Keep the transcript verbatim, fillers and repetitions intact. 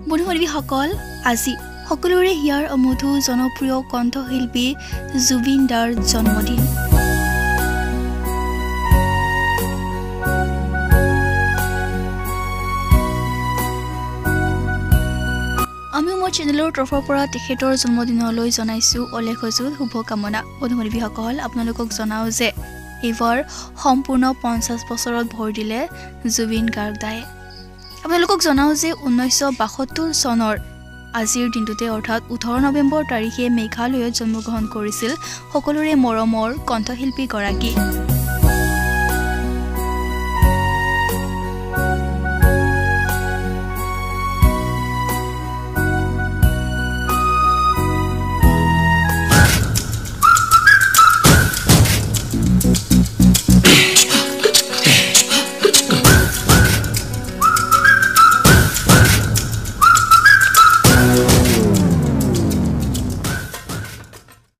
বন্ধু-বান্ধৱীসকল আজি সকলোৰে হিয়াৰ অমধু জনপ্ৰিয় কণ্ঠশিল্পী জুবিন দাৰ জন্মদিন আমি মোৰ চেনেলৰ তৰফৰ পৰা তেখেতৰ জন্মদিনলৈ জনাইছো অলেখ হজুল শুভকামনা বন্ধু-বান্ধৱীসকল আপোনালোকক জনাও যে এইবাৰ সম্পূৰ্ণ পঞ্চাছ বছৰত ভৰ দিলে জুবিন গাৰ্গ দায়ে আপোনালোকক জনাও যে ঊনৈছশ বাসত্তৰ চনৰ আজিৰ দিনটোতে অৰ্থাৎ ওঠৰ নৱেম্বৰ তাৰিখে মেঘালয়ত জন্মগ্ৰহণ কৰিছিল সকলোৰে মৰমৰ কণ্ঠশিল্পী গৰাকী